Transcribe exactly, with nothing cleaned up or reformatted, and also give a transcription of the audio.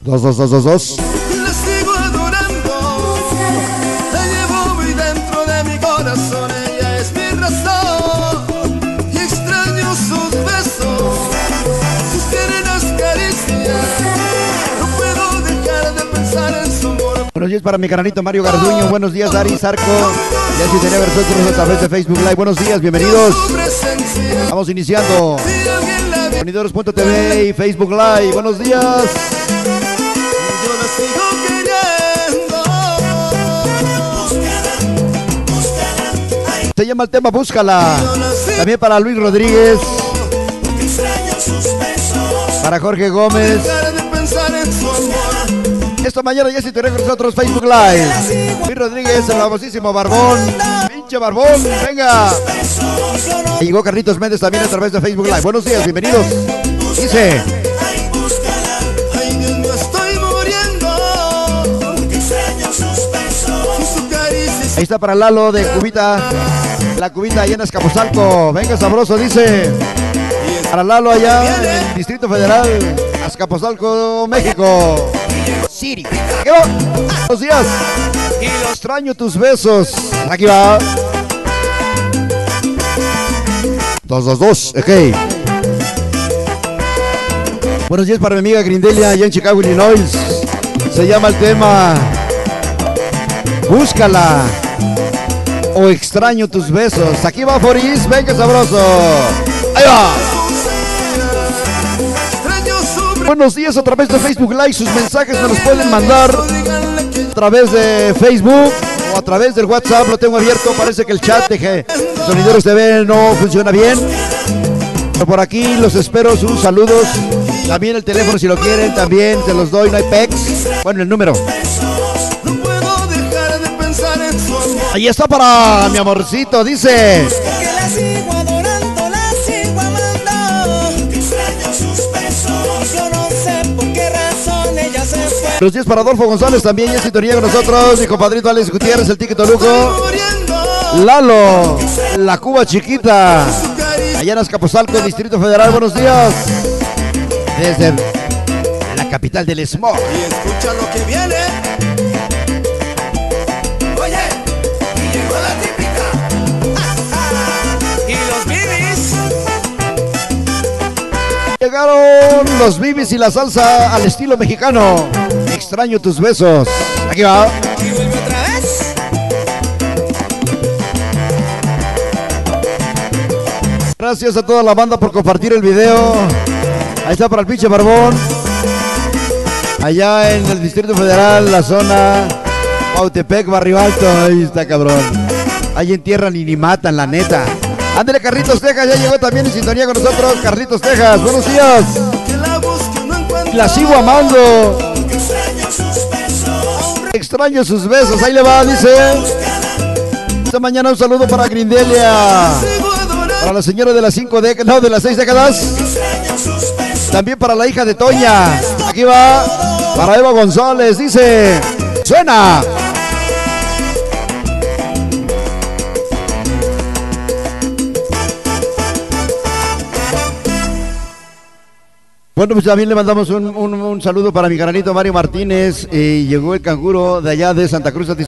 Dos, dos, dos, dos, dos. La sigo adorando, la llevo muy dentro de mi corazón. Ella es mi razón y extraño sus besos, sus tiernas caricias. No puedo dejar de pensar en su amor. Buenos días para mi canalito Mario Garduño. Buenos días, Dari Zarco. Ya si tenía nosotros a través de Facebook Live. Buenos días, bienvenidos. Vamos iniciando. Unidoros punto t v y Facebook Live. Buenos días. Yo la sigo queriendo. Se llama el tema Búscala. También para Luis Rodríguez. Para Jorge Gómez. Dejar de pensar en su amor. Esta mañana ya se tenía con nosotros Facebook Live. Luis Rodríguez, el famosísimo Barbón. Pinche Barbón, venga. Y llegó Carlitos Méndez también a través de Facebook Live. Buenos días, bienvenidos. Dice. Ay, Dios, me estoy muriendo. Su caricia. Ahí está para Lalo de Cubita. La Cubita allá en Azcapotzalco. Venga, sabroso, dice. Para Lalo allá en el Distrito Federal. Azcapotzalco, México. Siri. ¿Qué va? Buenos días. Y lo extraño tus besos. Aquí va. Dos, dos, dos. Ok. Buenos días para mi amiga Grindelia allá en Chicago, Illinois. Se llama el tema Búscala o extraño tus besos. Aquí va Foris, venga sabroso. Ahí va. Buenos días a través de Facebook Live. Sus mensajes me los pueden mandar a través de Facebook o a través del WhatsApp. Lo tengo abierto. Parece que el chat de Sonideros T V no funciona bien. Pero por aquí los espero sus saludos. También el teléfono si lo quieren. También se los doy. No hay pex. Bueno, el número. No puedo dejar de pensar en su amor. Ahí está para mi amorcito. Dice. Que la sigo adorando, la sigo amando. Extraño sus besos. Yo no sé por qué razón ella se fue. Buenos días para Adolfo González. También ya en sintonía con nosotros. Mi compadrito Alex Gutiérrez, el Tiquito Lujo. Lalo, la Cuba Chiquita. Allá en Azcapotzalco, Distrito Federal. Buenos días. Desde la capital del smog. Y escucha lo que viene. Oye, y llegó la típica. Y los bibis. Llegaron los bibis y la salsa al estilo mexicano. Extraño tus besos. Aquí va. Y vuelve otra vez. Gracias a toda la banda por compartir el video. Ahí está para el pinche Barbón. Allá en el Distrito Federal, la zona Pautepec, Barrio Alto. Ahí está, cabrón. Ahí entierran y ni matan, la neta. Ándale, Carlitos Texas, ya llegó también en sintonía con nosotros. Carlitos Texas, buenos días. Que la busque, no encuentro. La sigo amando. Extraño sus besos, ahí le va, dice. Esta mañana un saludo para Grindelia. Para la señora de las cinco décadas, no, de las seis décadas. También para la hija de Toña. Aquí va. Para Eva González, dice. Suena. Bueno, pues también le mandamos un, un, un saludo para mi canalito Mario Martínez. Eh, llegó el canguro de allá de Santa Cruz.